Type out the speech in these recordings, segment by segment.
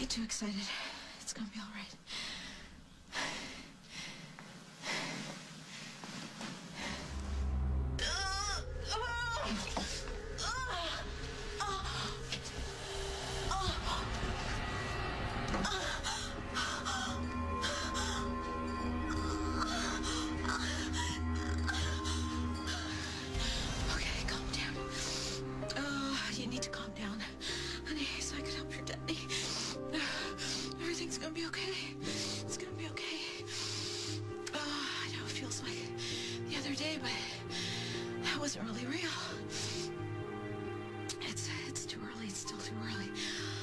get too excited. It's gonna be all right. Okay, calm down. You need to calm down, honey, so I can help your daddy. Everything's gonna be okay. It's gonna be okay. I know it feels like the other day, but that wasn't really real. It's too early. It's still too early.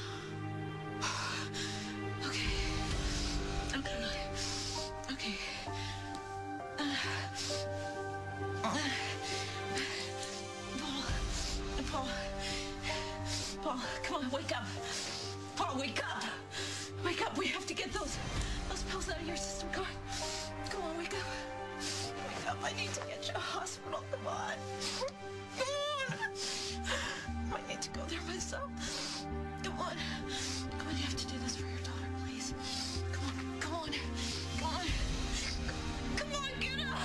Okay. Paul, come on, wake up. Paul, wake up. Wake up. We have to get those pills out of your system. Come on, wake up. Wake up. I need to get you to a hospital. Come on. I need to go there myself. Come on, you have to do this for your daughter, please. Come on, get up.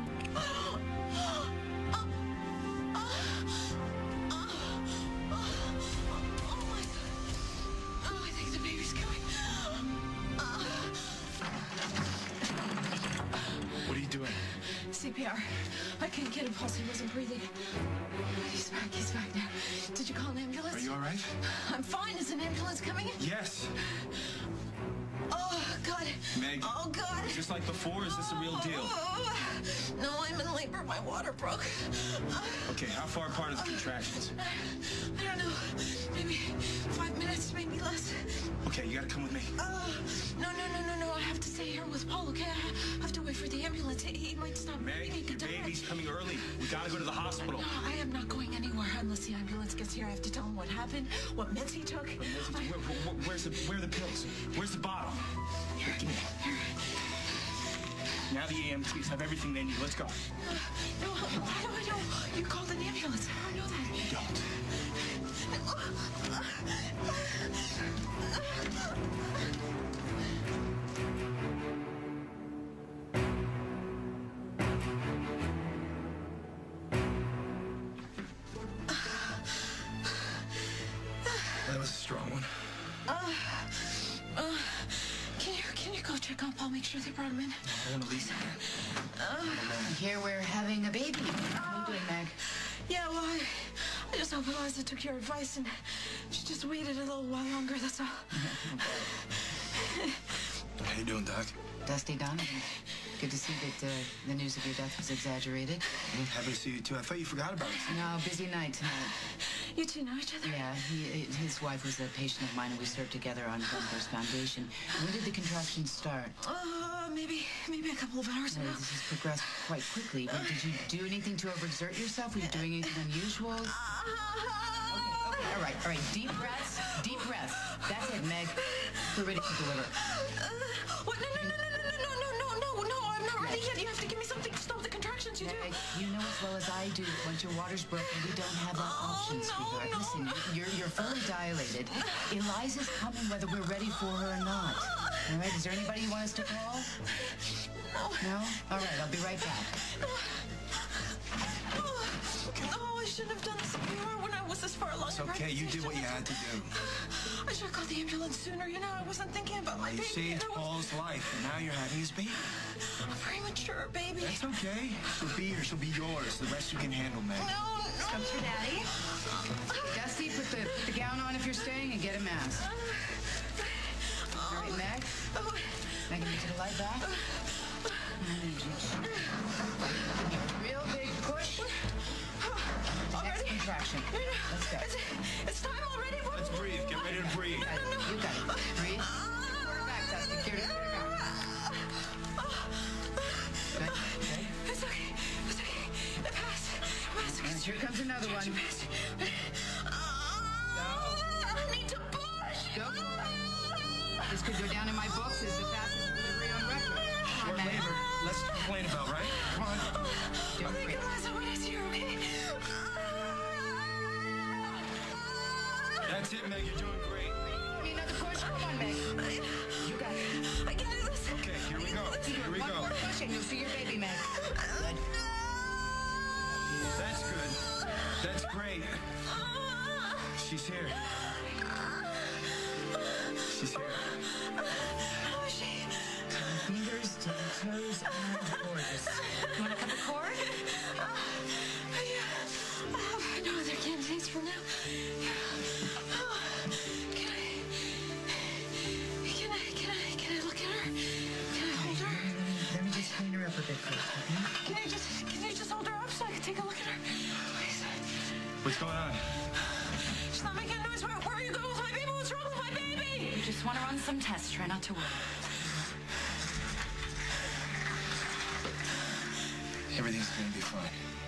What are you doing? CPR. I can't get him, pulse. He wasn't breathing. He's back now. Did you call an ambulance? Are you all right? I'm fine. Is an ambulance coming in? Yes. Oh, God. Meg. Oh, God. Just like before, is this a real deal? No, I'm in labor. My water broke. Okay, how far apart are the contractions? I don't know. Maybe 5 minutes, maybe less. Okay, you gotta come with me. No. I have to stay here with Paul, okay? I have to wait for the ambulance. He might stop Meg, breathing. your baby's coming early. We gotta go to the hospital. No, I am not going anywhere unless the ambulance gets here. I have to tell him what happened, what meds he took. Where are the pills? Where's the bottle? Here, give me that. Now the EMTs have everything they need. Let's go. No, how do I know? You called an ambulance. How do I know that? You don't. That was a strong one. Can you go check on Paul? Make sure they brought him in. I want to leave you here. Here we're having a baby. How are you doing, Meg? Yeah, well, I just hope Eliza took your advice and she just waited a little while longer, that's all. How you doing, Doc? Dusty Donovan. Good to see that the news of your death was exaggerated. Happy to see you, too. I thought you forgot about it. No, busy night tonight. You two know each other? Yeah, his wife was a patient of mine, and we served together on Gunter's Foundation. When did the contractions start? Maybe a couple of hours ago. This has progressed quite quickly. But did you do anything to overexert yourself? Were you doing anything unusual? Okay, all right. Deep breaths. That's it, Meg. We're ready to deliver. What? No, I'm not ready yet. You have to give me something to stop the contractions. You do. Meg, you know as well as I do, once your water's broken, we don't have that option, sweetheart. Listen, you're fully dilated. Eliza's coming whether we're ready for her or not. All right, is there anybody you want us to call? No? All right, I'll be right back. Oh, I shouldn't have done the CPR when I was this far along. It's okay. You did what you had to do. I should have called the ambulance sooner. You know, I wasn't thinking about my You baby. saved Paul's life, and now you're having his baby. A premature baby. That's okay. She'll be here. She'll be yours. The rest you can handle, Meg. No. Comes for Daddy. Dusty, put the gown on if you're staying and get a mask. All right, Meg. Meg, get to the light back. Real big push. Next contraction. Let's go. It's time already. Let's breathe. Get ready to breathe. You got it. Breathe. Back, Dusty. Get it. Good. It's okay. It passed. And here comes another one. I need to push. Go. This could go down in my books as the fastest delivery on record. Short labor. Less to complain about, right? Come on. Don't breathe. Okay? That's it, Meg. You're doing great. Give me another push. Come on, Meg. You got it. I can do this. Okay, here we go. Here we One go. more push and you'll see your baby, Meg. Good. That's good. That's great. She's here. She's here. How is she? Fingers to the toes and gorgeous. You want to cut the cord? Yeah. I have no other candidates for now. Can I look at her? Can I hold her? Let me just clean her up a bit first, okay? Can you just hold her up so I can take a look at her? Please. What's going on? She's not making a noise. Where are you going with my baby? What's wrong with my baby? You just want to run some tests. Try not to worry. Everything's gonna be fine.